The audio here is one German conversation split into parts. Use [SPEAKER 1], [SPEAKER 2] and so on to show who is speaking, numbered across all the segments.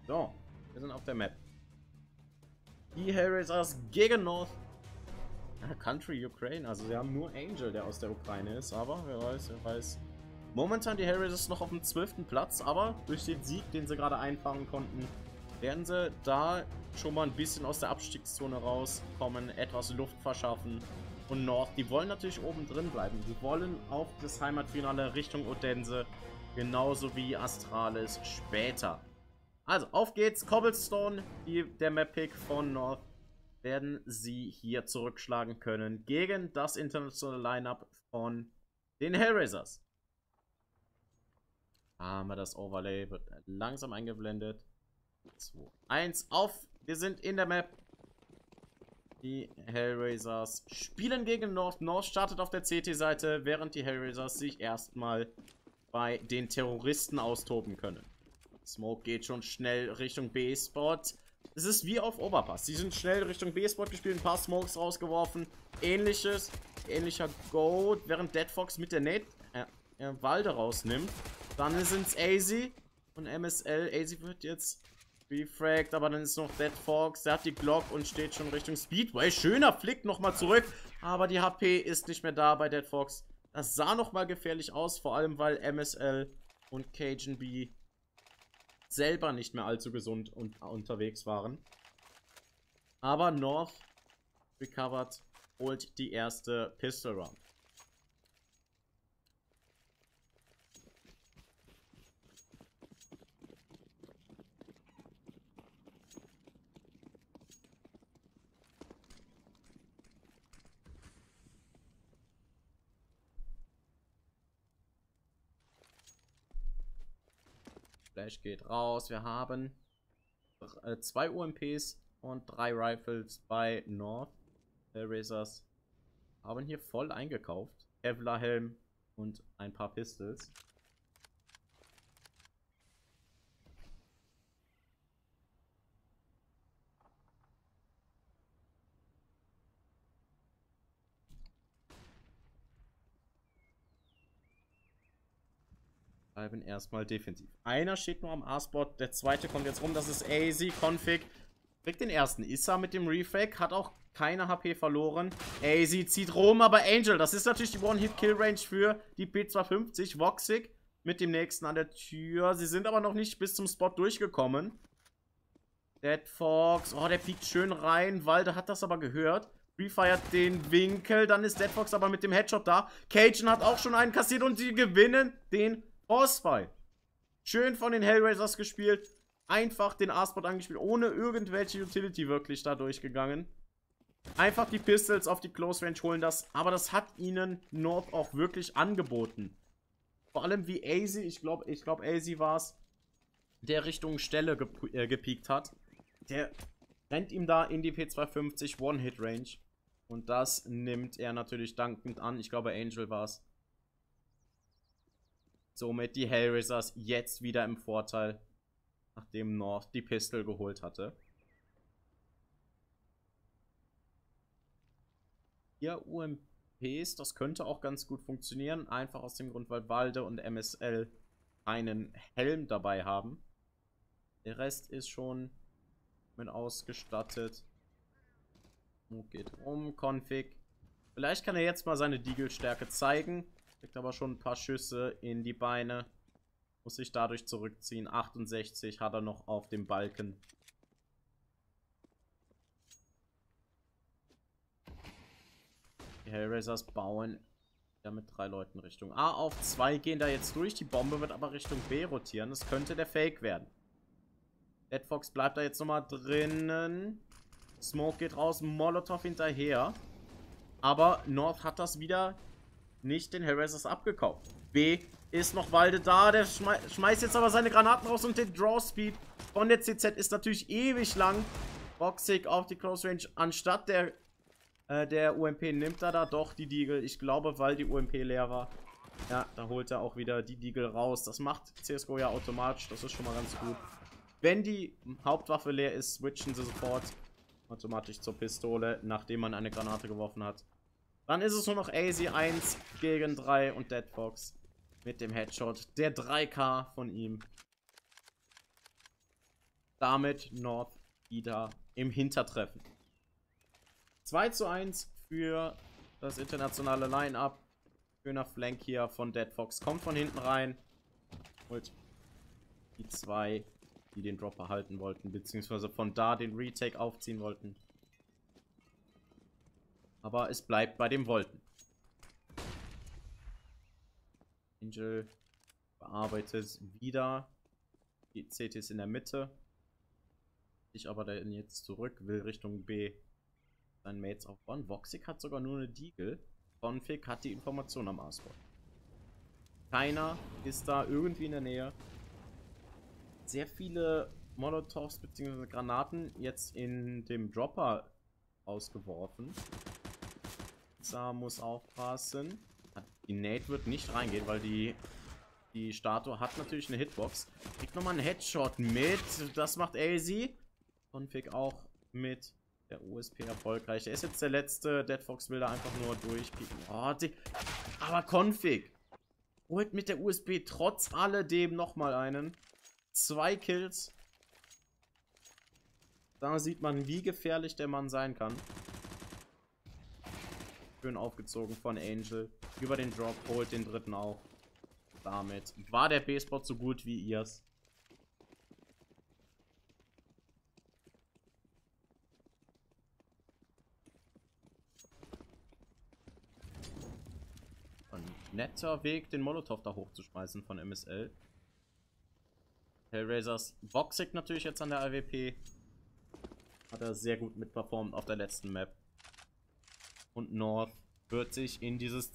[SPEAKER 1] So, wir sind auf der Map. Die Hellraisers gegen North Country Ukraine. Also sie haben nur Angel, der aus der Ukraine ist. Aber wer weiß, wer weiß. Momentan die Hellraisers noch auf dem 12. Platz. Aber durch den Sieg, den sie gerade einfahren konnten, werden sie da schon mal ein bisschen aus der Abstiegszone rauskommen. Etwas Luft verschaffen. Und North, die wollen natürlich oben drin bleiben. Die wollen auf das Heimatfinale Richtung Odense. Genauso wie Astralis später. Also, auf geht's. Cobblestone, der Map-Pick von North, werden sie hier zurückschlagen können gegen das internationale Lineup von den Hellraisers. Haben wir das Overlay, wird langsam eingeblendet. 2, 1, auf. Wir sind in der Map. Die Hellraisers spielen gegen North. North startet auf der CT-Seite, während die Hellraisers sich erstmal bei den Terroristen austoben können. Smoke geht schon schnell Richtung B-Spot. Es ist wie auf Overpass. Sie sind schnell Richtung B-Spot gespielt, ein paar Smokes rausgeworfen. Ähnlicher Goat, während Dead Fox mit der Nate Walde rausnimmt. Dann sind es AZ und MSL. AZ wird jetzt refragt, aber dann ist noch Dead Fox. Der hat die Glock und steht schon Richtung Speedway. Schöner Flick nochmal zurück, aber die HP ist nicht mehr da bei Dead Fox. Das sah nochmal gefährlich aus, vor allem weil MSL und Cajun B selber nicht mehr allzu gesund und unterwegs waren. Aber North recovered, holt die erste Pistol Round. Flash geht raus. Wir haben 2 UMPs und 3 Rifles bei North. Hellraisers haben hier voll eingekauft. Kevlar Helm und ein paar Pistols. Bleiben erstmal defensiv. Einer steht nur am A-Spot, der zweite kommt jetzt rum, das ist AZ, Config. Kriegt den ersten. Issa mit dem Refrag, hat auch keine HP verloren. AZ zieht rum, aber Angel, das ist natürlich die One-Hit-Kill-Range für die P250. Voxic mit dem nächsten an der Tür. Sie sind aber noch nicht bis zum Spot durchgekommen. Dead Fox, oh, der piekt schön rein. Walde hat das aber gehört. Refeiert den Winkel, dann ist Dead Fox aber mit dem Headshot da. Cajun hat auch schon einen kassiert und sie gewinnen den Bossfight. Schön von den Hellraisers gespielt. Einfach den A-Spot angespielt. Ohne irgendwelche Utility wirklich da durchgegangen. Einfach die Pistols auf die Close Range holen das. Aber das hat ihnen North auch wirklich angeboten. Vor allem wie AZ, ich glaube AZ war es, der Richtung Stelle gepiekt hat. Der rennt ihm da in die P250 One-Hit-Range. Und das nimmt er natürlich dankend an. Ich glaube Angel war es. Somit die Hellraisers jetzt wieder im Vorteil, nachdem North die Pistol geholt hatte. Hier UMPs, das könnte auch ganz gut funktionieren. Einfach aus dem Grund, weil Walde und MSL einen Helm dabei haben. Der Rest ist schon mit ausgestattet. Geht um, Config. Vielleicht kann er jetzt mal seine Deagle-Stärke zeigen. Kriegt aber schon ein paar Schüsse in die Beine. Muss sich dadurch zurückziehen. 68 hat er noch auf dem Balken. Die Hellraisers bauen ja mit 3 Leuten Richtung A auf. 2 gehen da jetzt durch. Die Bombe wird aber Richtung B rotieren. Das könnte der Fake werden. Dead Fox bleibt da jetzt nochmal drinnen. Smoke geht raus. Molotov hinterher. Aber North hat das wieder nicht den Hellraisers abgekauft. B ist noch Walde da. Der schmeißt jetzt aber seine Granaten raus und der Draw Speed von der CZ ist natürlich ewig lang. Voxic auf die Close Range. Anstatt der UMP nimmt er da doch die Deagle. Ich glaube, weil die UMP leer war. Ja, da holt er auch wieder die Deagle raus. Das macht CSGO ja automatisch. Das ist schon mal ganz gut. Wenn die Hauptwaffe leer ist, switchen sie sofort automatisch zur Pistole, nachdem man eine Granate geworfen hat. Dann ist es nur noch AZ 1 gegen 3 und Dead Fox mit dem Headshot. Der 3K von ihm. damit North wieder im Hintertreffen. 2:1 für das internationale Line-Up. Schöner Flank hier von Dead Fox. Kommt von hinten rein. Holt die zwei, die den Dropper halten wollten, beziehungsweise von da den Retake aufziehen wollten. Aber es bleibt bei dem Wollten. Angel bearbeitet wieder. Die CT ist in der Mitte. Ich aber dann jetzt zurück, will Richtung B seinen Mates aufbauen. Voxic hat sogar nur eine Deagle. Config hat die Information am A-Spot. Keiner ist da irgendwie in der Nähe. Sehr viele Molotovs bzw. Granaten jetzt in dem Dropper ausgeworfen. Isa muss aufpassen. Die Nate wird nicht reingehen, weil die Statue hat natürlich eine Hitbox. Kriegt nochmal einen Headshot mit. Das macht AZ. Config auch mit der USP erfolgreich. Der ist jetzt der letzte. Dead Fox will da einfach nur durchpieken. Oh, aber Config holt mit der USP trotz alledem nochmal einen. 2 Kills. Da sieht man, wie gefährlich der Mann sein kann. Schön aufgezogen von Angel. Über den Drop, holt den dritten auch. Damit war der B-Spot so gut wie ihrs. Ein netter Weg, den Molotov da hochzuschmeißen von MSL. Hellraisers Voxic natürlich jetzt an der AWP. Hat er sehr gut mitperformt auf der letzten Map. Und North wird sich in dieses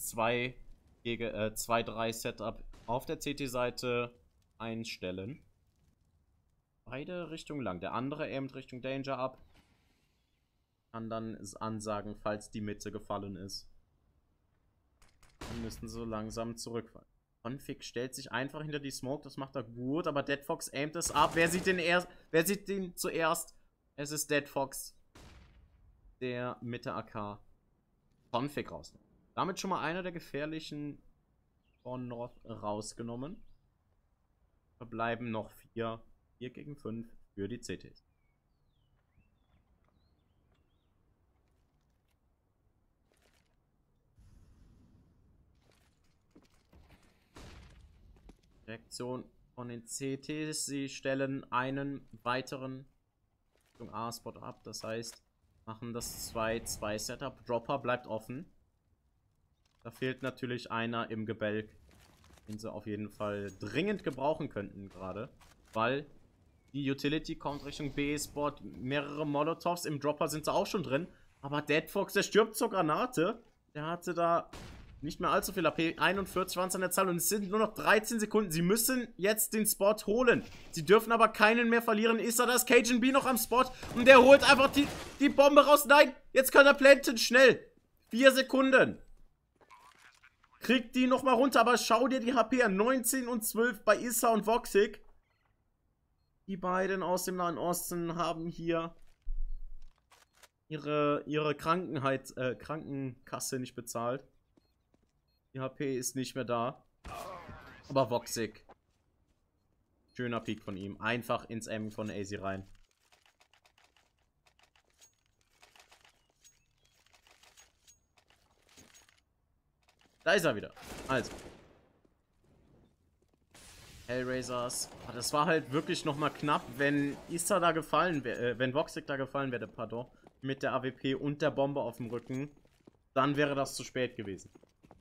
[SPEAKER 1] 2-3 Setup auf der CT-Seite einstellen. Beide Richtungen lang. Der andere aimt Richtung Danger ab. Kann dann ansagen, falls die Mitte gefallen ist. Dann müssen sie so langsam zurückfallen. Config stellt sich einfach hinter die Smoke. Das macht er gut. Aber Dead Fox aimt es ab. Wer sieht den zuerst? Es ist Dead Fox. Der mit der AK Config raus. Damit schon mal einer der gefährlichen von North rausgenommen. Verbleiben noch 4 gegen 5 für die CTs. Reaktion von den CTs. Sie stellen einen weiteren Richtung A-Spot ab. Das heißt, machen das 2-2 Setup. Dropper bleibt offen. Da fehlt natürlich einer im Gebälk, den sie auf jeden Fall dringend gebrauchen könnten gerade. Weil die Utility kommt Richtung B-Spot. Mehrere Molotovs im Dropper sind sie auch schon drin. Aber Dead Fox, der stirbt zur Granate. Der hatte da nicht mehr allzu viel AP. 41 waren es an der Zahl und es sind nur noch 13 Sekunden. Sie müssen jetzt den Spot holen. Sie dürfen aber keinen mehr verlieren. Ist da das Cajun B noch am Spot? Und der holt einfach die Bombe raus. Nein, jetzt kann er planten. Schnell. 4 Sekunden. Kriegt die nochmal runter, aber schau dir die HP an. 19 und 12 bei Issa und Voxic. Die beiden aus dem Nahen Osten haben hier ihre Krankenkasse nicht bezahlt. Die HP ist nicht mehr da. Aber Voxic. Schöner Peak von ihm. Einfach ins M von AZ rein. Da ist er wieder. Also. Hellraisers. Das war halt wirklich nochmal knapp, wenn Issa da gefallen wäre, wenn Voxic da gefallen wäre, pardon, mit der AWP und der Bombe auf dem Rücken, dann wäre das zu spät gewesen.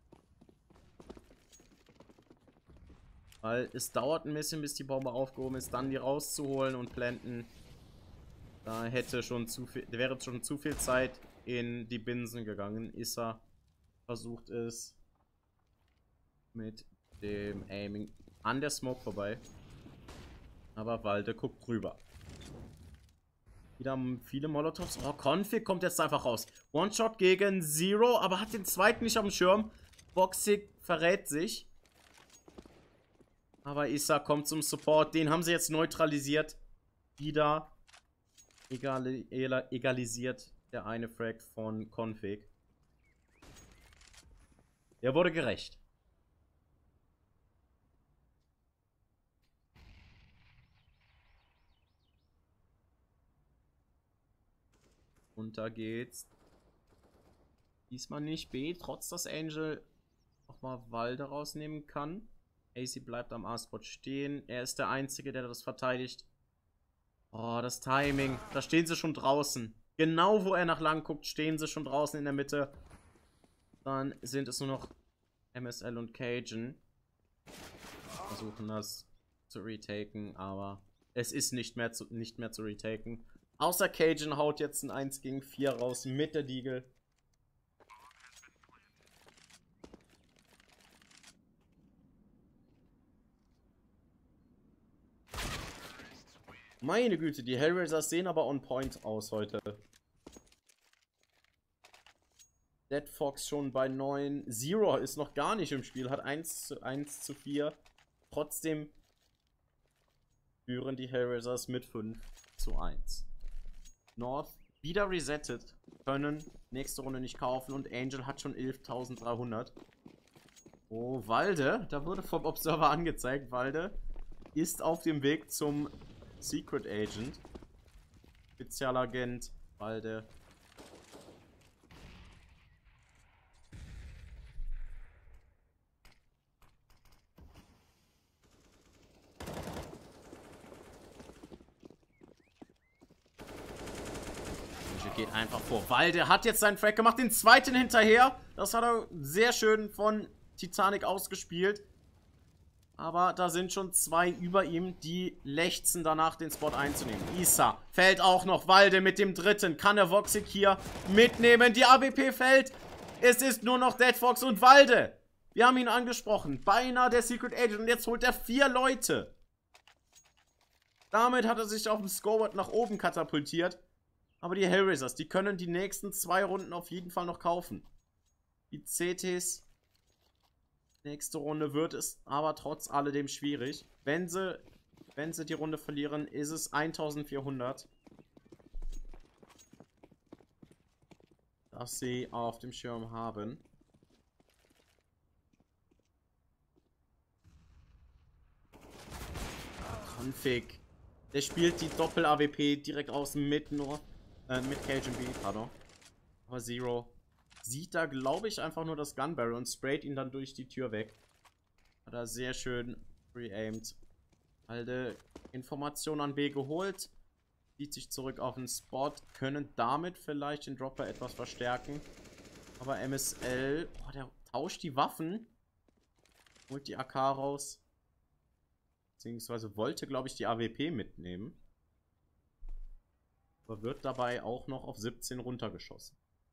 [SPEAKER 1] Weil es dauert ein bisschen, bis die Bombe aufgehoben ist, dann die rauszuholen und planten. Da wäre schon zu viel Zeit in die Binsen gegangen. Issa versucht es mit dem Aiming an der Smoke vorbei. Aber Walde guckt drüber. Wieder viele Molotovs. Oh, Config kommt jetzt einfach raus. One-Shot gegen Zero, aber hat den zweiten nicht auf dem Schirm. Voxic verrät sich. Aber Issa kommt zum Support. Den haben sie jetzt neutralisiert. Wieder egalisiert der eine Frag von Config. Der wurde gerecht. Runter geht's. Diesmal nicht B, trotz dass Angel nochmal Walde rausnehmen kann. AC bleibt am A-Spot stehen. Er ist der Einzige, der das verteidigt. Oh, das Timing. Da stehen sie schon draußen. Genau wo er nach lang guckt, stehen sie schon draußen in der Mitte. Dann sind es nur noch MSL und Cajun. Versuchen das zu retaken, aber es ist nicht mehr zu retaken. Außer Cajun haut jetzt ein 1 gegen 4 raus mit der Deagle. Meine Güte, die Hellraisers sehen aber on point aus heute. Dead Fox schon bei 9. Zero ist noch gar nicht im Spiel, hat 1:4. Trotzdem führen die Hellraisers mit 5:1. North wieder resettet, können nächste Runde nicht kaufen und Angel hat schon 11.300. Oh, Walde, da wurde vom Observer angezeigt, Walde ist auf dem Weg zum Secret Agent. Spezialagent, Walde. Geht einfach vor. Walde hat jetzt seinen Frag gemacht, den zweiten hinterher. Das hat er sehr schön von Titanic ausgespielt. Aber da sind schon 2 über ihm, die lechzen danach, den Spot einzunehmen. Isa fällt auch noch. Walde mit dem dritten. Kann er Voxic hier mitnehmen? Die AWP fällt. Es ist nur noch Dead Fox und Walde. Wir haben ihn angesprochen. Beinahe der Secret Agent. Und jetzt holt er 4 Leute. Damit hat er sich auf dem Scoreboard nach oben katapultiert. Aber die Hellraisers, die können die nächsten 2 Runden auf jeden Fall noch kaufen. Die CTs, nächste Runde wird es aber trotz alledem schwierig. Wenn sie die Runde verlieren, ist es 1400. Das sie auf dem Schirm haben. Config. Der spielt die Doppel-AWP direkt außen mit Cajun B, pardon. Aber Zero sieht da, glaube ich, einfach nur das Gunbarrel und sprayt ihn dann durch die Tür weg. Hat er sehr schön re-aimed. Alte Information an B geholt. Zieht sich zurück auf den Spot. Können damit vielleicht den Dropper etwas verstärken. Aber MSL, oh, der tauscht die Waffen. Holt die AK raus. Beziehungsweise wollte, glaube ich, die AWP mitnehmen. Aber wird dabei auch noch auf 17 runtergeschossen.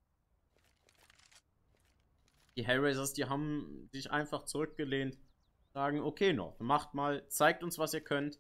[SPEAKER 1] Die Hellraisers, die haben sich einfach zurückgelehnt. Sagen, okay, noch, macht mal, zeigt uns, was ihr könnt.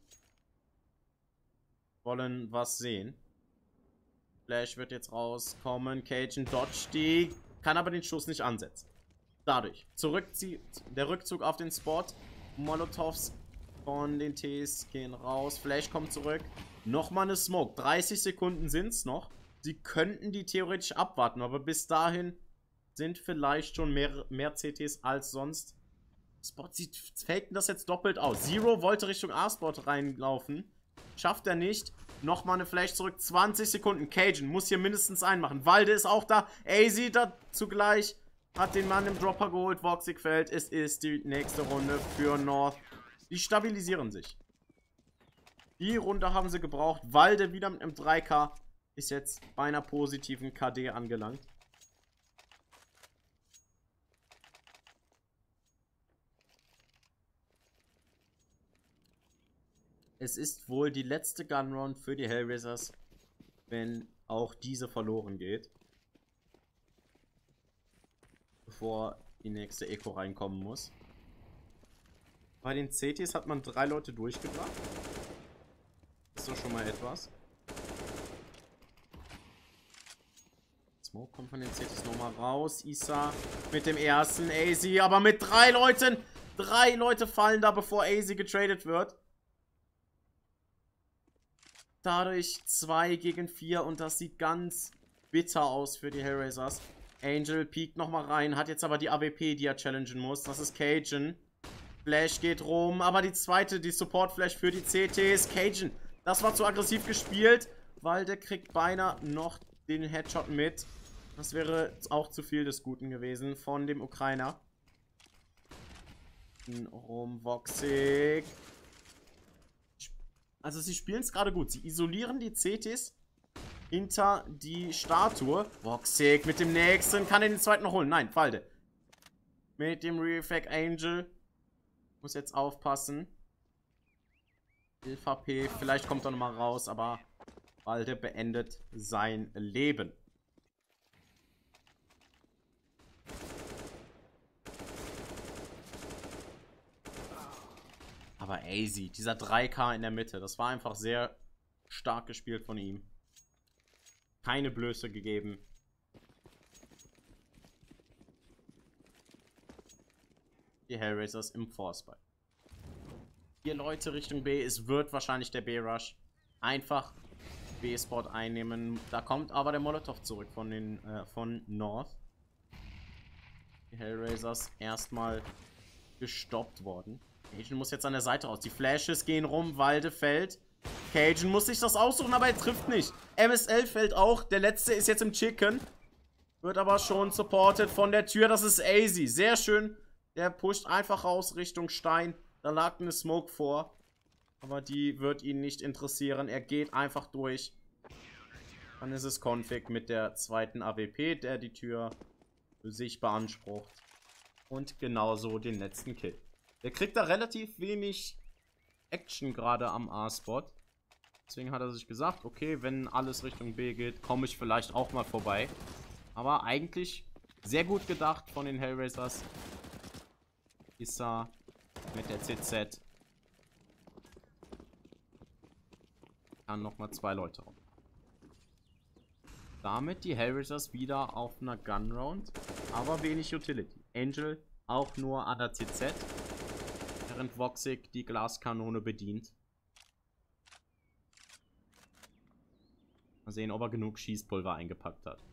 [SPEAKER 1] Wollen was sehen. Flash wird jetzt rauskommen. Cajun dodge die, kann aber den Schuss nicht ansetzen. Dadurch der Rückzug auf den Spot. Molotovs von den Ts gehen raus. Flash kommt zurück. Nochmal eine Smoke. 30 Sekunden sind es noch. Sie könnten die theoretisch abwarten, aber bis dahin sind vielleicht schon mehr CTs als sonst. Spot faken das jetzt doppelt aus. Zero wollte Richtung A-Spot reinlaufen. Schafft er nicht. Nochmal eine Flash zurück. 20 Sekunden. Cajun muss hier mindestens einen machen. Walde ist auch da. AZ da zugleich. Hat den Mann im Dropper geholt. Voxic fällt. Es ist die nächste Runde für North. Die stabilisieren sich. Die Runde haben sie gebraucht. Walde wieder mit einem 3K. Ist jetzt bei einer positiven KD angelangt. Es ist wohl die letzte Gunround für die Hellraisers, wenn auch diese verloren geht. Bevor die nächste Eco reinkommen muss. Bei den CTs hat man 3 Leute durchgebracht. Ist doch schon mal etwas. Smoke kommt von den CTs nochmal raus. Isa mit dem ersten. AZ aber mit 3 Leuten. 3 Leute fallen da, bevor AZ getradet wird. Dadurch 2 gegen 4 und das sieht ganz bitter aus für die Hellraisers. Angel piekt nochmal rein, hat jetzt aber die AWP, die er challengen muss. Das ist Cajun. Flash geht rum, aber die zweite, die Support-Flash für die CTs. Cajun, das war zu aggressiv gespielt, weil der kriegt beinahe noch den Headshot mit. Das wäre auch zu viel des Guten gewesen von dem Ukrainer. Voxic. Also sie spielen es gerade gut. Sie isolieren die CTs hinter die Statue. Voxic mit dem nächsten. Kann er den zweiten noch holen? Nein, Falde. Mit dem Refract Angel. Muss jetzt aufpassen. 11 HP. Vielleicht kommt er nochmal raus, aber Falde beendet sein Leben. Aber easy. Dieser 3K in der Mitte. Das war einfach sehr stark gespielt von ihm. Keine Blöße gegeben. Die Hellraisers im Force-Buy. 4 Leute Richtung B. Es wird wahrscheinlich der B-Rush. Einfach B-Spot einnehmen. Da kommt aber der Molotov zurück von North. Die Hellraisers erstmal gestoppt worden. Cajun muss jetzt an der Seite raus. Die Flashes gehen rum. Walde fällt. Cajun muss sich das aussuchen, aber er trifft nicht. MSL fällt auch. Der letzte ist jetzt im Chicken. Wird aber schon supported von der Tür. Das ist Easy. Sehr schön. Der pusht einfach raus Richtung Stein. Da lag eine Smoke vor. Aber die wird ihn nicht interessieren. Er geht einfach durch. Dann ist es Config mit der zweiten AWP, der die Tür für sich beansprucht. Und genauso den letzten Kill. Der kriegt da relativ wenig Action gerade am A-Spot. Deswegen hat er sich gesagt, okay, wenn alles Richtung B geht, komme ich vielleicht auch mal vorbei. Aber eigentlich sehr gut gedacht von den Hellraisers. Issa mit der CZ. Kann nochmal 2 Leute raus. Damit die Hellraisers wieder auf einer Gun-Round. Aber wenig Utility. Angel auch nur an der CZ. Während Voxic die Glaskanone bedient. Mal sehen, ob er genug Schießpulver eingepackt hat.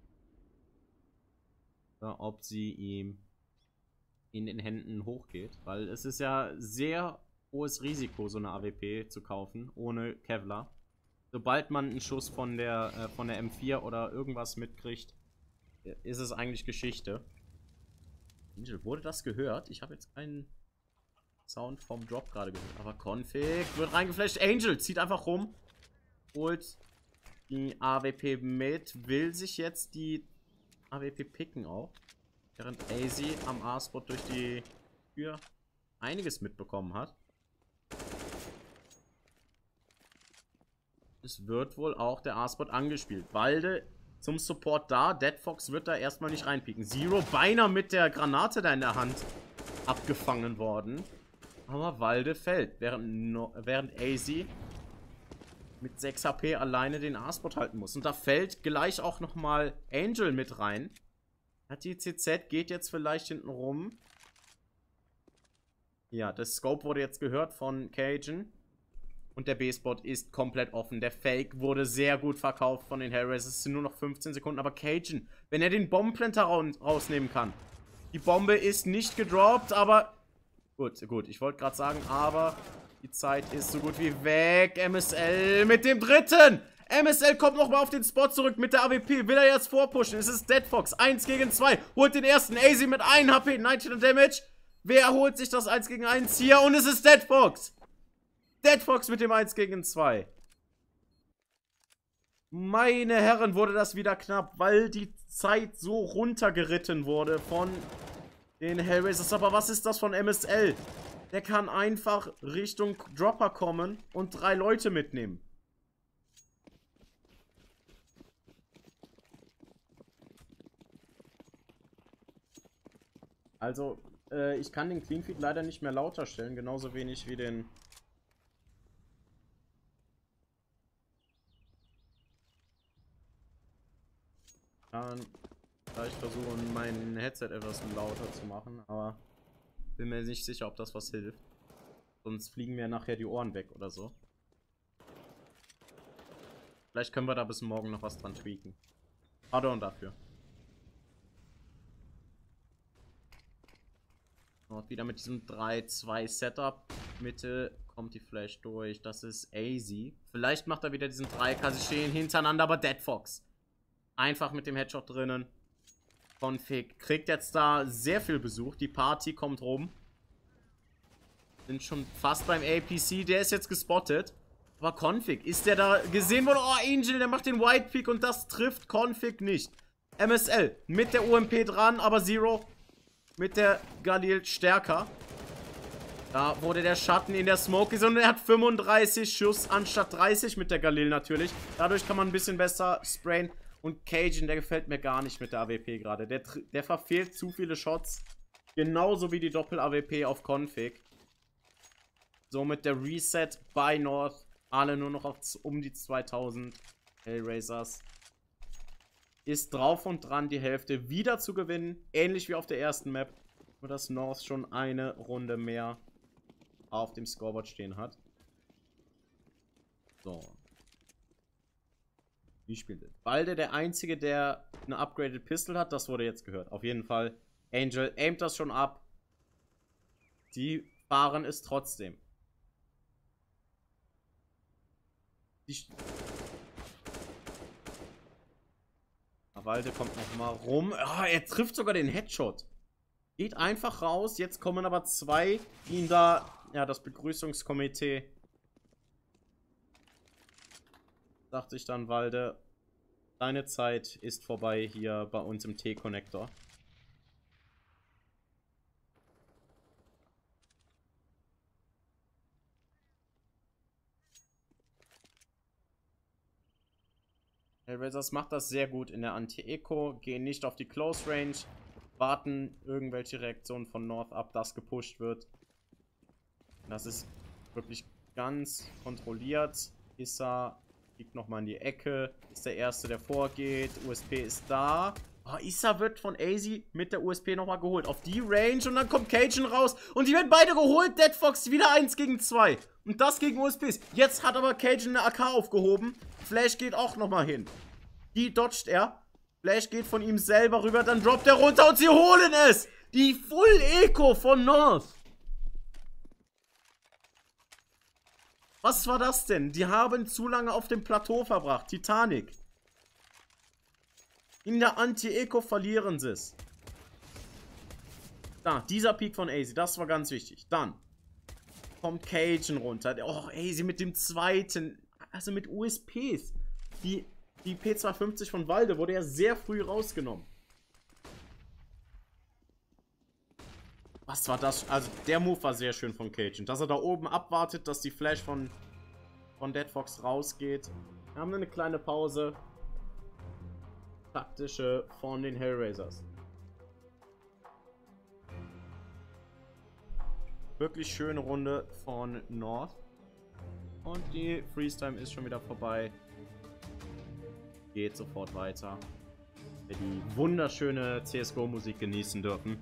[SPEAKER 1] Oder ob sie ihm in den Händen hochgeht. Weil es ist ja sehr hohes Risiko, so eine AWP zu kaufen, ohne Kevlar. Sobald man einen Schuss von der M4 oder irgendwas mitkriegt, ist es eigentlich Geschichte. Angel, wurde das gehört? Ich habe jetzt keinen Sound vom Drop gerade gehört. Aber Config wird reingeflasht. Angel zieht einfach rum. Holt die AWP mit. Will sich jetzt die AWP picken auch. Während AZ am A-Spot durch die Tür einiges mitbekommen hat. Es wird wohl auch der A-Spot angespielt. Walde zum Support da. Deadfox wird da erstmal nicht reinpieken. Zero beinahe mit der Granate da in der Hand abgefangen worden. Aber Walde fällt. Während AZ mit 6 HP alleine den A-Spot halten muss. Und da fällt gleich auch nochmal Angel mit rein. Hat die CZ, geht jetzt vielleicht hinten rum. Ja, das Scope wurde jetzt gehört von Cajun. Und der B-Spot ist komplett offen. Der Fake wurde sehr gut verkauft von den Hellraisers. Es sind nur noch 15 Sekunden. Aber Cajun, wenn er den Bombenplanter rausnehmen kann. Die Bombe ist nicht gedroppt, aber... Gut. Ich wollte gerade sagen, aber die Zeit ist so gut wie weg. MSL mit dem dritten. MSL kommt nochmal auf den Spot zurück mit der AWP. Will er jetzt vorpushen? Es ist Deadfox. 1 gegen 2. Holt den ersten. AZ mit 1 HP. 19 Damage. Wer holt sich das 1 gegen 1 hier? Und es ist Deadfox. Deadfox mit dem 1 gegen 2. Meine Herren, wurde das wieder knapp, weil die Zeit so runtergeritten wurde von den Hellraisers. Aber was ist das von MSL? Der kann einfach Richtung Dropper kommen und 3 Leute mitnehmen. Also, ich kann den Cleanfeed leider nicht mehr lauter stellen, genauso wenig wie den... Ich kann vielleicht versuchen, mein Headset etwas lauter zu machen, aber bin mir nicht sicher, ob das was hilft. Sonst fliegen mir nachher die Ohren weg oder so. Vielleicht können wir da bis morgen noch was dran tweaken. Pardon dafür. Und wieder mit diesem 3-2 Setup. Mitte kommt die Flash durch. Das ist AZ. Vielleicht macht er wieder diesen 3K. Sie stehen hintereinander, aber Deadfox Einfach mit dem Headshot drinnen. Config kriegt jetzt da sehr viel Besuch. Die Party kommt rum. Sind schon fast beim APC. Der ist jetzt gespottet. Aber Config, ist der da gesehen worden? Oh, Angel, der macht den White Peak und das trifft Config nicht. MSL mit der UMP dran, aber Zero mit der Galil stärker. Da wurde der Schatten in der Smoke gesehen und er hat 35 Schuss anstatt 30 mit der Galil natürlich. Dadurch kann man ein bisschen besser sprayen. Und Cajun, der gefällt mir gar nicht mit der AWP gerade. Der verfehlt zu viele Shots. Genauso wie die Doppel-AWP auf Config. Somit der Reset bei North. Alle nur noch auf um die 2000 Hellraisers. Ist drauf und dran, die Hälfte wieder zu gewinnen. Ähnlich wie auf der ersten Map. Nur dass North schon eine Runde mehr auf dem Scoreboard stehen hat. So. Wie spielt es? Balde der Einzige, der eine Upgraded Pistol hat. Das wurde jetzt gehört. Auf jeden Fall. Angel aimt das schon ab. Die fahren es trotzdem. Walde kommt nochmal rum. Ah, er trifft sogar den Headshot. Geht einfach raus. Jetzt kommen aber zwei, die ihn da... Ja, das Begrüßungskomitee. Sagt sich dann Walde, deine Zeit ist vorbei hier bei uns im T-Connector. Hellraisers macht das sehr gut in der Anti-Eco, gehen nicht auf die Close Range, warten irgendwelche Reaktionen von North ab, dass gepusht wird. Das ist wirklich ganz kontrolliert. Issa liegt nochmal in die Ecke, ist der Erste, der vorgeht. USP ist da. Oh, Issa wird von AZ mit der USP nochmal geholt. Auf die Range und dann kommt Cajun raus. Und die werden beide geholt. Dead Fox wieder 1 gegen 2. Und das gegen USPs. Jetzt hat aber Cajun eine AK aufgehoben. Flash geht auch nochmal hin. Die dodgt er. Flash geht von ihm selber rüber. Dann droppt er runter und sie holen es. Die Full Eco von North. Was war das denn? Die haben zu lange auf dem Plateau verbracht. Titanic. In der Anti-Eco verlieren sie es. Da, dieser Peak von AZ, das war ganz wichtig. Dann kommt Cajun runter. Oh, AZ mit dem zweiten. Also mit USPs. Die P250 von Walde wurde ja sehr früh rausgenommen. Was war das? Also der Move war sehr schön von Cajun. Dass er da oben abwartet, dass die Flash von Dead Fox rausgeht. Wir haben eine kleine Pause. Taktische von den Hellraisers. Wirklich schöne Runde von North. Und die Freeze-Time ist schon wieder vorbei. Geht sofort weiter. Wir die wunderschöne CSGO-Musik genießen dürfen.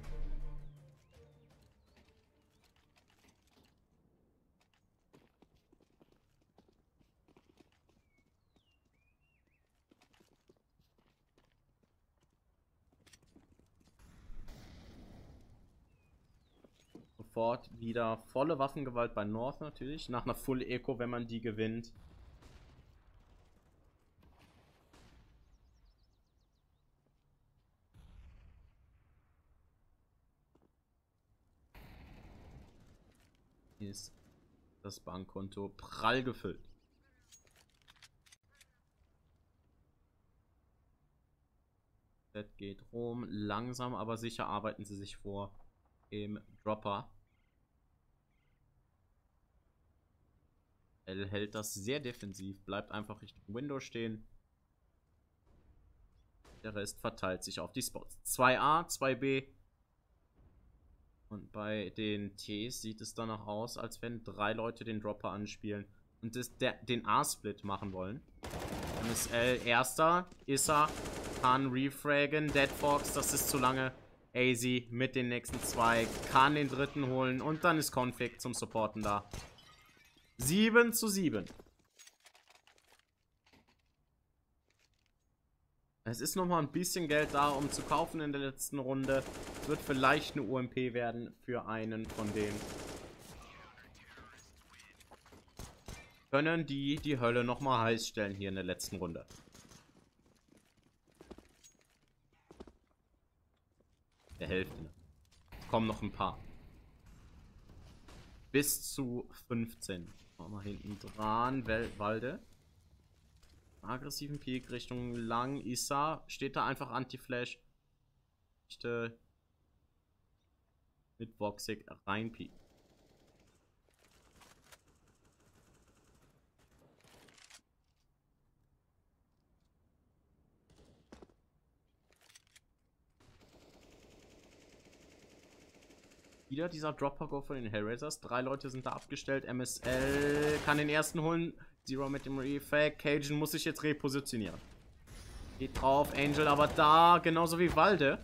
[SPEAKER 1] Sofort wieder volle Waffengewalt bei North natürlich. Nach einer Full Eco, wenn man die gewinnt. Ist das Bankkonto prall gefüllt. Das geht rum. Langsam, aber sicher arbeiten sie sich vor im Dropper. Er hält das sehr defensiv, bleibt einfach Richtung Window stehen. Der Rest verteilt sich auf die Spots. 2A, 2B. Und bei den Ts sieht es danach aus, als wenn 3 Leute den Dropper anspielen und den A-Split machen wollen. MSL erster, Issa kann refraggen, Dead Fox, das ist zu lange. AZ mit den nächsten 2 kann den dritten holen und dann ist Config zum Supporten da. 7:7. Es ist nochmal ein bisschen Geld da, um zu kaufen in der letzten Runde. Es wird vielleicht eine UMP werden für einen von denen. Können die Hölle nochmal heiß stellen hier in der letzten Runde. Hälfte. Kommen noch ein paar. Bis zu 15. Mal hinten dran. Walde. Aggressiven Peak Richtung Lang. Issa. Steht da einfach Anti-Flash. Mit Voxic reinpieken. Wieder dieser Dropper-Go von den Hellraisers. 3 Leute sind da abgestellt. MSL kann den ersten holen. Zero mit dem Refake. Cajun muss sich jetzt repositionieren. Geht drauf. Angel aber da. Genauso wie Walde.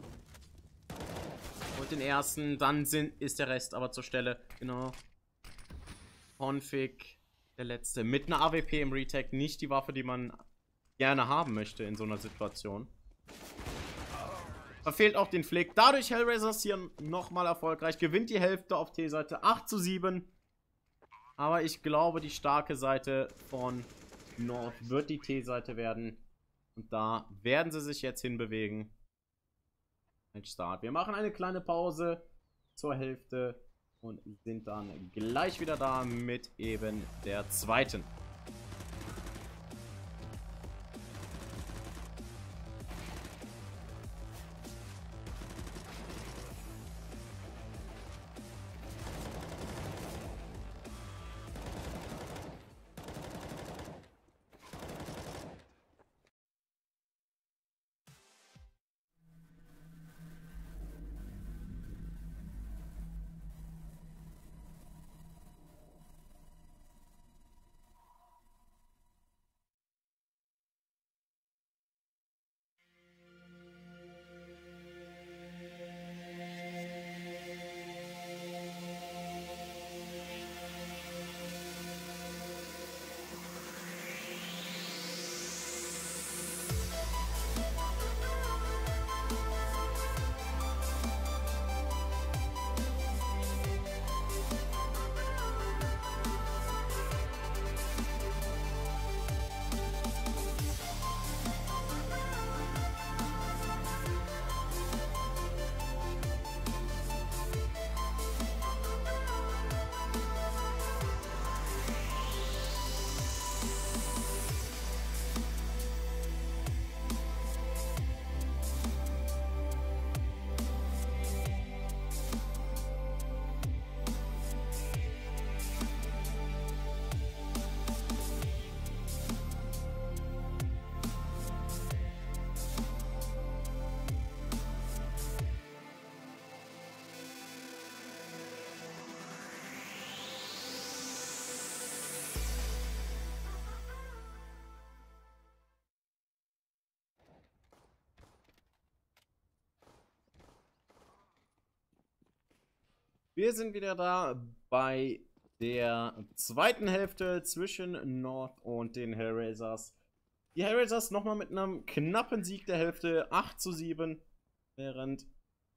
[SPEAKER 1] Und den ersten. Dann ist der Rest aber zur Stelle. Genau. Config. Der letzte. Mit einer AWP im Retake. Nicht die Waffe, die man gerne haben möchte in so einer Situation. Verfehlt auch den Flick. Dadurch Hellraisers hier nochmal erfolgreich. Gewinnt die Hälfte auf T-Seite 8:7. Aber ich glaube, die starke Seite von North wird die T-Seite werden. Und da werden sie sich jetzt hinbewegen. Start. Wir machen eine kleine Pause zur Hälfte und sind dann gleich wieder da mit eben der zweiten. Wir sind wieder da bei der zweiten Hälfte zwischen North und den Hellraisers. Die Hellraisers nochmal mit einem knappen Sieg der Hälfte, 8:7, während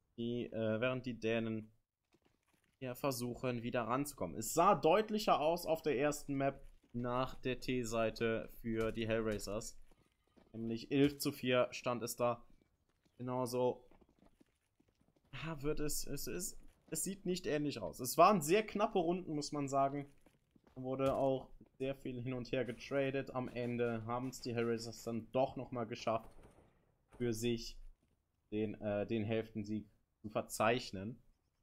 [SPEAKER 1] die Dänen ja versuchen, wieder ranzukommen. Es sah deutlicher aus auf der ersten Map nach der T-Seite für die Hellraisers. Nämlich 11:4 stand es da. Genauso wird es sieht nicht ähnlich aus. Es waren sehr knappe Runden, muss man sagen. Wurde auch sehr viel hin und her getradet. Am Ende haben es die Hellraisers dann doch nochmal geschafft, für sich den Hälftensieg zu verzeichnen.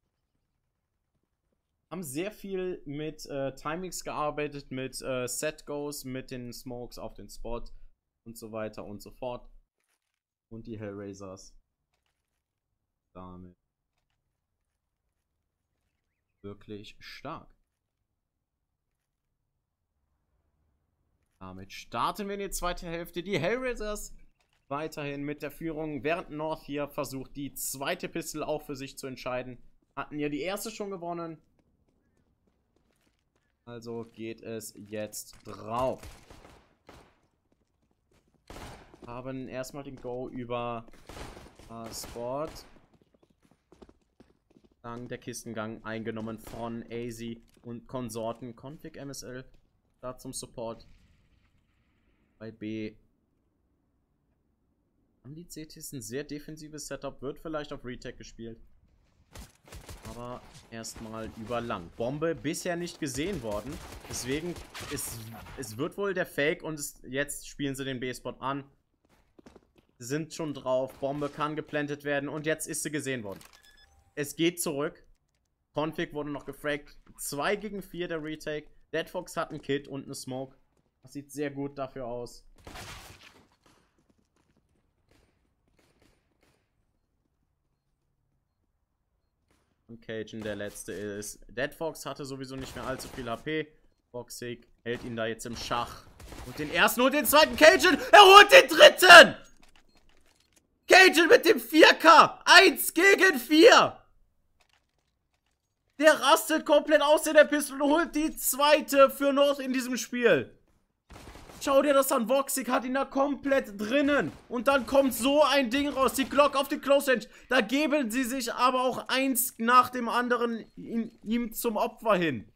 [SPEAKER 1] Haben sehr viel mit Timings gearbeitet, mit Set-Goes, mit den Smokes auf den Spot und so weiter und so fort. Und die Hellraisers damit wirklich stark. Damit starten wir in die zweite Hälfte. Die Hellraisers weiterhin mit der Führung, während North hier versucht, die zweite Pistol auch für sich zu entscheiden. Hatten ja die erste schon gewonnen. Also geht es jetzt drauf. Haben erstmal den Go über Sport. Dann der Kistengang eingenommen von AZ und Konsorten. Config MSL da zum Support. Bei B Haben die CTs ein sehr defensives Setup, wird vielleicht auf Retake gespielt. Aber erstmal über lang. Bombe bisher nicht gesehen worden. Deswegen, es wird wohl der Fake und jetzt spielen sie den B-Spot an. Sind schon drauf. Bombe kann geplantet werden und jetzt ist sie gesehen worden. Es geht zurück. Config wurde noch gefragt. 2 gegen 4 der Retake. Deadfox hat einen Kit und eine Smoke. Das sieht sehr gut dafür aus. Und Cajun der letzte ist. Deadfox hatte sowieso nicht mehr allzu viel HP. Voxic hält ihn da jetzt im Schach. Und den ersten und den zweiten Cajun. Er holt den dritten! Cajun mit dem 4K. 1 gegen 4. Der rastet komplett aus in der Pistole und holt die zweite für North in diesem Spiel. Schau dir das an, Voxic hat ihn da komplett drinnen. Und dann kommt so ein Ding raus, die Glock auf die Close Range. Da geben sie sich aber auch eins nach dem anderen ihm zum Opfer hin.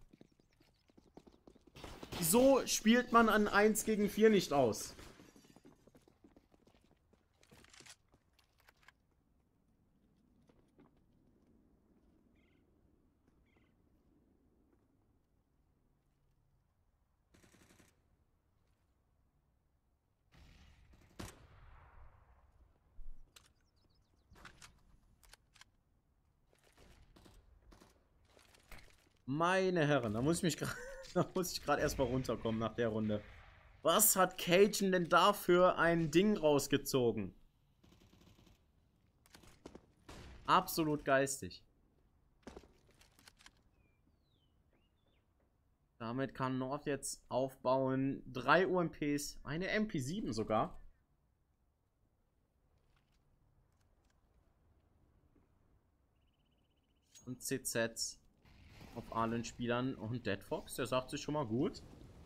[SPEAKER 1] So spielt man an 1 gegen 4 nicht aus. Meine Herren, da muss ich gerade erstmal runterkommen nach der Runde. Was hat Cajun denn da für ein Ding rausgezogen? Absolut geistig. Damit kann North jetzt aufbauen. 3 UMPs, eine MP7 sogar. Und CZs auf allen Spielern. Und Deadfox, der sagt sich schon mal gut.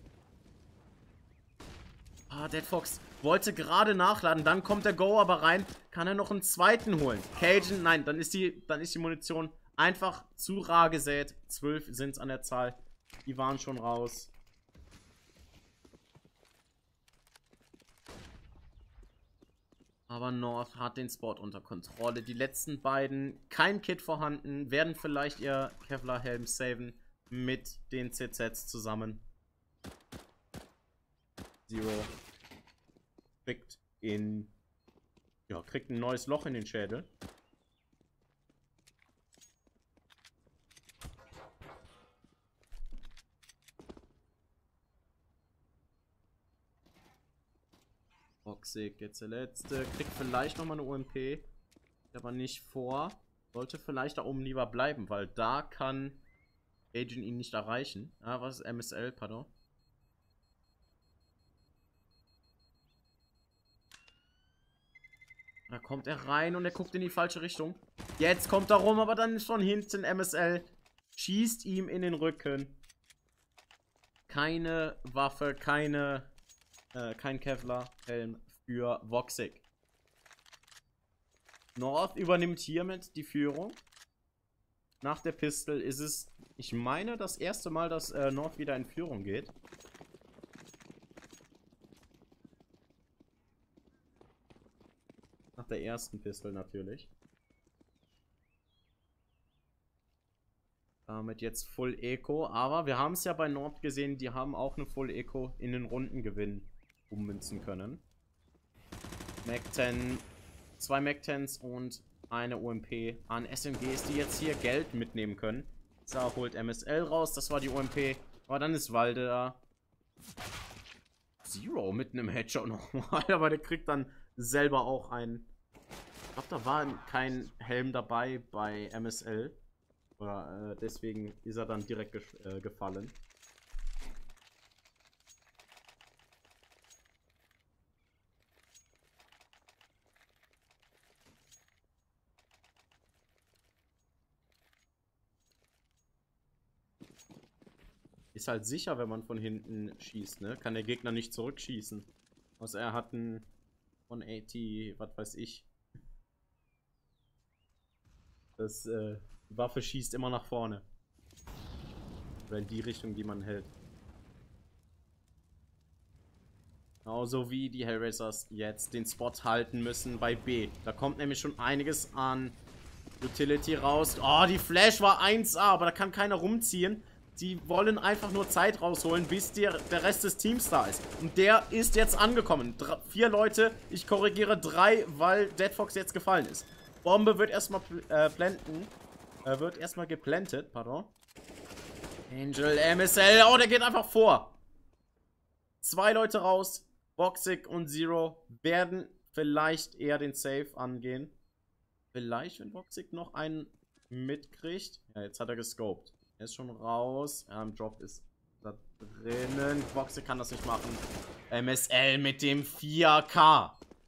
[SPEAKER 1] Ah, Deadfox wollte gerade nachladen. Dann kommt der Go aber rein. Kann er noch einen zweiten holen? Cajun, nein, dann ist die Munition einfach zu rar gesät. 12 sind es an der Zahl. Die waren schon raus. Aber North hat den Spot unter Kontrolle. Die letzten beiden, kein Kit vorhanden, werden vielleicht ihr Kevlar-Helm saven mit den CZs zusammen. Zero kriegt ein neues Loch in den Schädel. Voxic, jetzt der letzte. Kriegt vielleicht nochmal eine UMP. Aber nicht vor. Sollte vielleicht da oben lieber bleiben, weil da kann Cajun ihn nicht erreichen. Ah, was ist MSL, pardon. Da kommt er rein und er guckt in die falsche Richtung. Jetzt kommt er rum, aber dann ist von hinten MSL. Schießt ihm in den Rücken. Keine Waffe, kein Kevlar-Helm für Voxic. North übernimmt hiermit die Führung. Nach der Pistol ist es, ich meine, das erste Mal, dass North wieder in Führung geht. Nach der ersten Pistol natürlich. Damit jetzt Full Eco. Aber wir haben es ja bei North gesehen, die haben auch eine Full Eco in den Rundengewinn ummünzen können. Mac 10, 2 Mac 10s und eine UMP an SMGs, die jetzt hier Geld mitnehmen können. So, holt MSL raus, das war die UMP. Aber dann ist Walde da. Zero mit einem Headshot nochmal, aber der kriegt dann selber auch einen. Ich glaube, da war kein Helm dabei bei MSL. Oder deswegen ist er dann direkt gefallen. Ist halt sicher, wenn man von hinten schießt, ne? Kann der Gegner nicht zurückschießen. Außer er hat einen 180, was weiß ich. Das, die Waffe schießt immer nach vorne. Oder in die Richtung, die man hält. Genauso wie die Hellraisers jetzt den Spot halten müssen bei B. Da kommt nämlich schon einiges an Utility raus. Oh, die Flash war 1A, aber da kann keiner rumziehen. Die wollen einfach nur Zeit rausholen, bis der Rest des Teams da ist. Und der ist jetzt angekommen. 4 Leute, ich korrigiere 3, weil Deadfox jetzt gefallen ist. Bombe wird erstmal geplantet, pardon. Angel, MSL, oh, der geht einfach vor. 2 Leute raus. Voxic und Zero werden vielleicht eher den Safe angehen. Vielleicht, wenn Voxic noch einen mitkriegt. Ja, jetzt hat er gescoped. Er ist schon raus. Ja, im Drop ist da drinnen. Voxic kann das nicht machen. MSL mit dem 4K.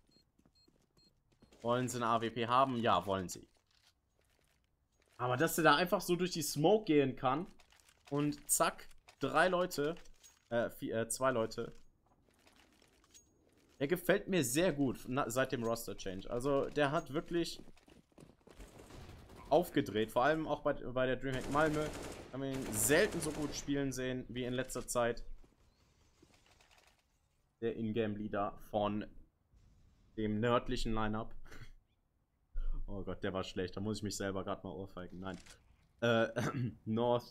[SPEAKER 1] Wollen sie eine AWP haben? Ja, wollen sie. Aber dass er da einfach so durch die Smoke gehen kann und zack, 2 Leute. Der gefällt mir sehr gut seit dem Roster-Change. Also der hat wirklich aufgedreht. Vor allem auch bei der Dreamhack Malmö. Haben wir ihn selten so gut spielen sehen wie in letzter Zeit. Der Ingame-Leader von dem nördlichen Lineup. Oh Gott, der war schlecht. Da muss ich mich selber gerade mal ohrfeigen. Nein. North.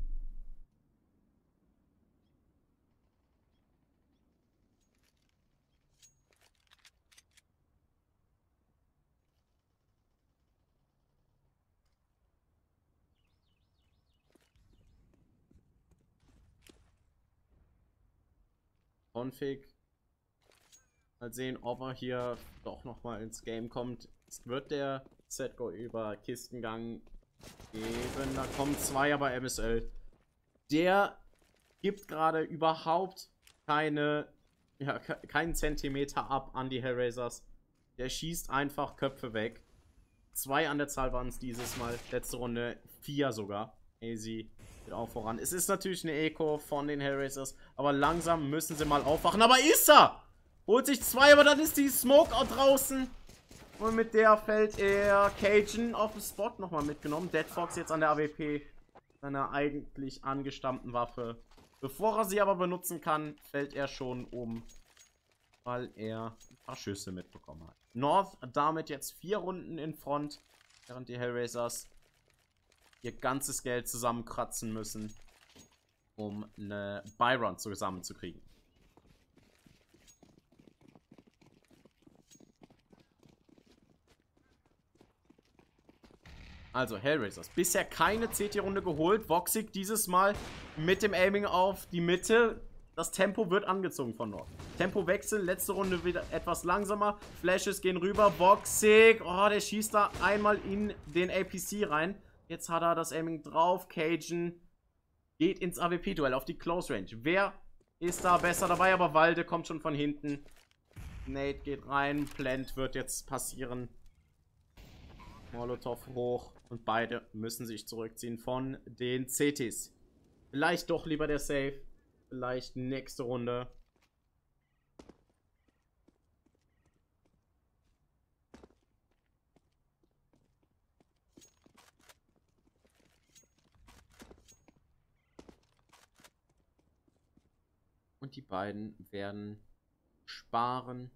[SPEAKER 1] Config. Mal sehen, ob er hier doch nochmal ins Game kommt. Jetzt wird der ZGO über Kistengang geben. Da kommen 2, aber MSL. Der gibt gerade überhaupt keinen Zentimeter ab an die Hellraisers. Der schießt einfach Köpfe weg. 2 an der Zahl waren es dieses Mal. Letzte Runde 4 sogar. AZ geht auch voran. Es ist natürlich eine Eco von den Hellraisers, aber langsam müssen sie mal aufwachen. Aber ist er! Holt sich 2, aber dann ist die Smoke auch draußen. Und mit der fällt er Cajun auf den Spot nochmal mitgenommen. Deadfox jetzt an der AWP, seiner eigentlich angestammten Waffe. Bevor er sie aber benutzen kann, fällt er schon um, weil er ein paar Schüsse mitbekommen hat. North damit jetzt 4 Runden in Front, während die Hellraisers ihr ganzes Geld zusammenkratzen müssen, um eine Buy-Run zusammenzukriegen. Also, Hellraisers. Bisher keine CT-Runde geholt. Voxic dieses Mal mit dem Aiming auf die Mitte. Das Tempo wird angezogen von North. Tempowechsel, letzte Runde wieder etwas langsamer. Flashes gehen rüber. Voxic, oh, der schießt da einmal in den APC rein. Jetzt hat er das Aiming drauf. Cajun geht ins AWP-Duell auf die Close Range. Wer ist da besser dabei? Aber Walde kommt schon von hinten. Nate geht rein. Plant wird jetzt passieren. Molotov hoch. Und beide müssen sich zurückziehen von den CTs. Vielleicht doch lieber der Safe. Vielleicht nächste Runde. Und die beiden werden sparen.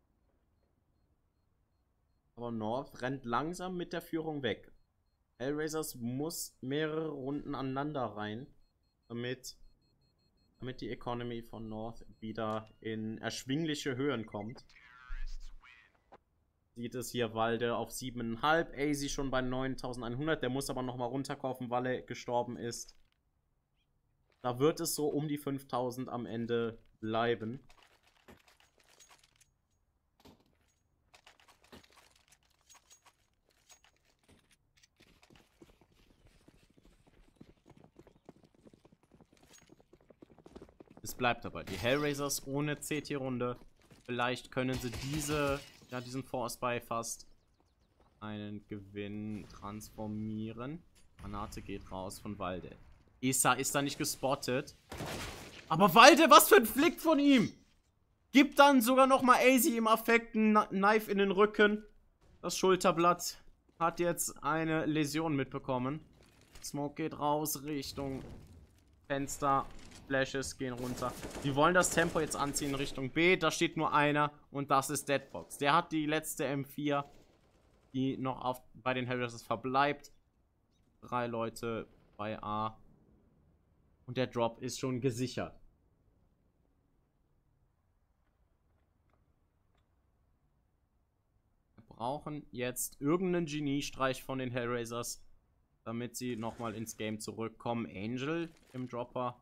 [SPEAKER 1] Aber North rennt langsam mit der Führung weg. Hellraisers muss mehrere Runden aneinander rein, damit die Economy von North wieder in erschwingliche Höhen kommt. Sieht es hier Walde auf 7,5, AZ schon bei 9.100. Der muss aber nochmal runterkaufen, weil er gestorben ist. Da wird es so um die 5.000 am Ende bleiben. Es bleibt dabei. Die Hellraisers ohne CT-Runde. Vielleicht können sie diesen Force Buy fast einen Gewinn transformieren. Granate geht raus von Walde. Issa ist da nicht gespottet. Aber Walde, was für ein Flick von ihm! Gibt dann sogar nochmal AZ im Affekt einen Knife in den Rücken. Das Schulterblatt hat jetzt eine Läsion mitbekommen. Smoke geht raus Richtung Fenster. Flashes gehen runter. Die wollen das Tempo jetzt anziehen Richtung B. Da steht nur einer und das ist Deadbox. Der hat die letzte M4, die noch bei den Hellraisers verbleibt. 3 Leute bei A. Und der Drop ist schon gesichert. Wir brauchen jetzt irgendeinen Geniestreich von den Hellraisers, damit sie nochmal ins Game zurückkommen. Angel im Dropper.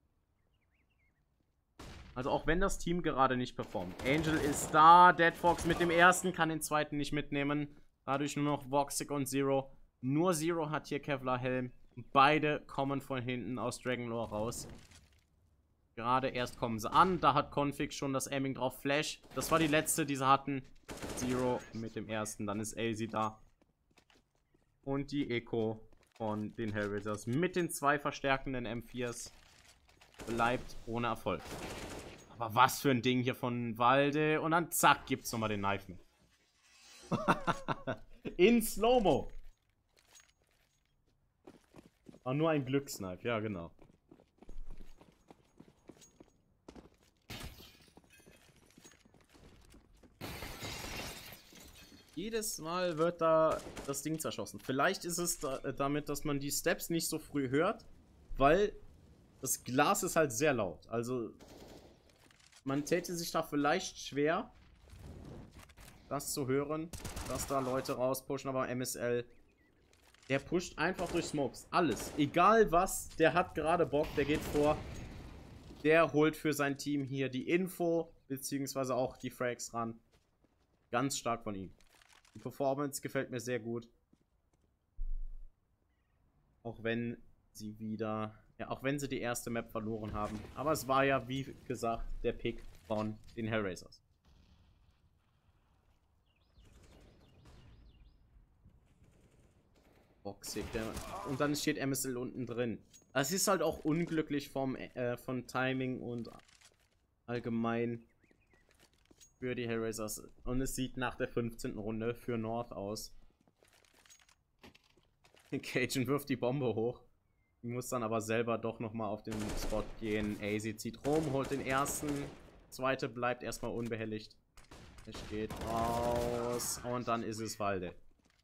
[SPEAKER 1] Also auch wenn das Team gerade nicht performt. Angel ist da. Deadfox mit dem ersten kann den zweiten nicht mitnehmen. Dadurch nur noch Voxic und Zero. Nur Zero hat hier Kevlar Helm. Beide kommen von hinten aus Dragonlore raus. Gerade erst kommen sie an. Da hat Config schon das Aiming drauf. Flash. Das war die letzte, die sie hatten. Zero mit dem ersten. Dann ist AZ da. Und die Echo von den Hellraisers mit den 2 verstärkenden M4s bleibt ohne Erfolg. Aber was für ein Ding hier von Walde. Und dann zack, gibt's nochmal den Knife mit. In Slow-Mo. Aber nur ein Glücksknife, ja genau. Jedes Mal wird da das Ding zerschossen. Vielleicht ist es damit, dass man die Steps nicht so früh hört, weil das Glas ist halt sehr laut. Also man täte sich da vielleicht schwer, das zu hören, dass da Leute rauspushen, aber MSL, der pusht einfach durch Smokes. Alles. Egal was, der hat gerade Bock, der geht vor. Der holt für sein Team hier die Info, beziehungsweise auch die Frags ran. Ganz stark von ihm. Die Performance gefällt mir sehr gut. Auch wenn sie wieder... Ja, auch wenn sie die erste Map verloren haben. Aber es war ja, wie gesagt, der Pick von den Hellraisers. Boxig. Und dann steht MSL unten drin. Es ist halt auch unglücklich von Timing und allgemein für die Hellraisers. Und es sieht nach der 15. Runde für North aus. Cajun wirft die Bombe hoch. Muss dann aber selber doch nochmal auf den Spot gehen. AZ zieht rum, holt den ersten. Zweite bleibt erstmal unbehelligt. Er steht raus. Und dann ist es Walde.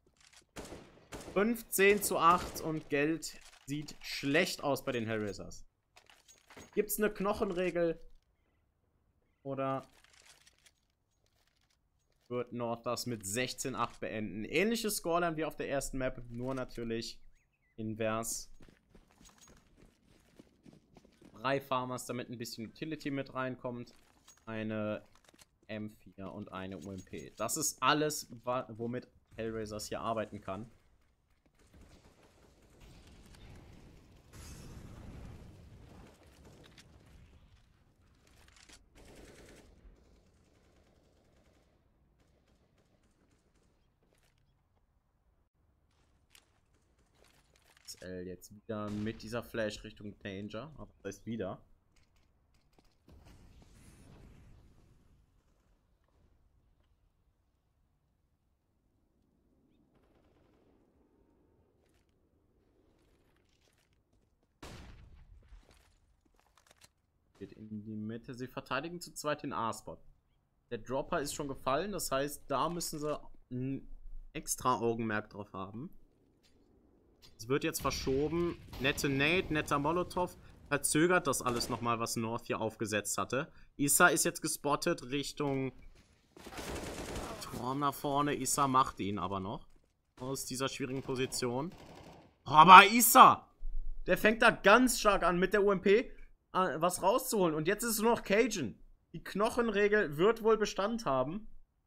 [SPEAKER 1] 15:8 und Geld sieht schlecht aus bei den Hellraisers. Gibt's eine Knochenregel? Oder wird North das mit 16:8 beenden? Ähnliches Scoreline wie auf der ersten Map, nur natürlich invers. 3 Farmers, damit ein bisschen Utility mit reinkommt. Eine M4 und eine UMP. Das ist alles, womit Hellraisers hier arbeiten kann. Jetzt wieder mit dieser Flash Richtung Danger. Aber das heißt wieder. Geht in die Mitte. Sie verteidigen zu zweit den A-Spot. Der Dropper ist schon gefallen. Das heißt, da müssen sie ein extra Augenmerk drauf haben. Es wird jetzt verschoben. Nette Nade, netter Molotov. Verzögert das alles nochmal, was North hier aufgesetzt hatte. Issa ist jetzt gespottet Richtung Turm nach vorne. Issa macht ihn aber noch. Aus dieser schwierigen Position. Oh, aber Issa! Der fängt da ganz stark an mit der UMP was rauszuholen. Und jetzt ist es nur noch Cajun. Die Knochenregel wird wohl Bestand haben.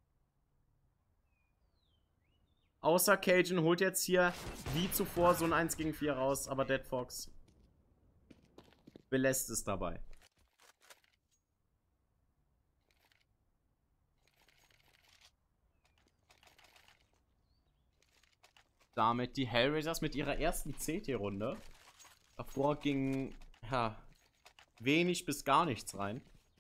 [SPEAKER 1] Außer Cajun holt jetzt hier wie zuvor so ein 1 gegen 4 raus, aber Deadfox belässt es dabei. Damit die Hellraisers mit ihrer ersten CT-Runde. Davor ging ja wenig bis gar nichts rein.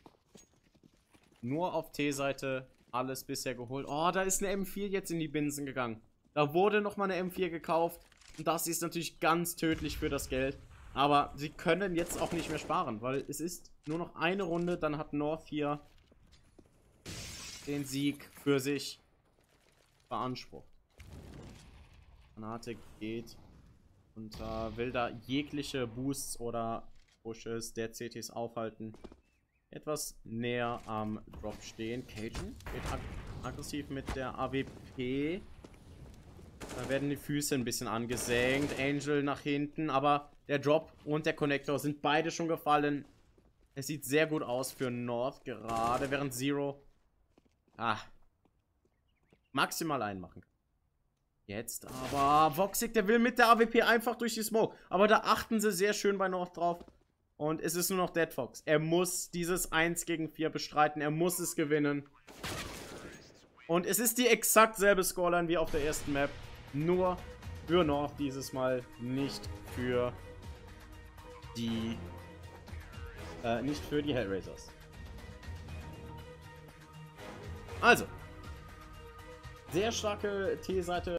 [SPEAKER 1] Nur auf T-Seite alles bisher geholt. Oh, da ist eine M4 jetzt in die Binsen gegangen. Da wurde nochmal eine M4 gekauft. Und das ist natürlich ganz tödlich für das Geld. Aber sie können jetzt auch nicht mehr sparen, weil es ist nur noch eine Runde, dann hat North hier den Sieg für sich beansprucht. Fnatic geht und will da jegliche Boosts oder Pushes der CTs aufhalten. Etwas näher am Drop stehen. Cajun geht aggressiv mit der AWP. Da werden die Füße ein bisschen angesenkt. Angel nach hinten, aber der Drop und der Connector sind beide schon gefallen. Es sieht sehr gut aus für North gerade, während Zero maximal einmachen kann. Jetzt aber Voxic, der will mit der AWP einfach durch die Smoke. Aber da achten sie sehr schön bei North drauf. Und es ist nur noch Dead Fox. Er muss dieses 1 gegen 4 bestreiten. Er muss es gewinnen. Und es ist die exakt selbe Scoreline wie auf der ersten Map. Nur für North dieses Mal, nicht für die Hellraisers. Also, sehr starke T-Seite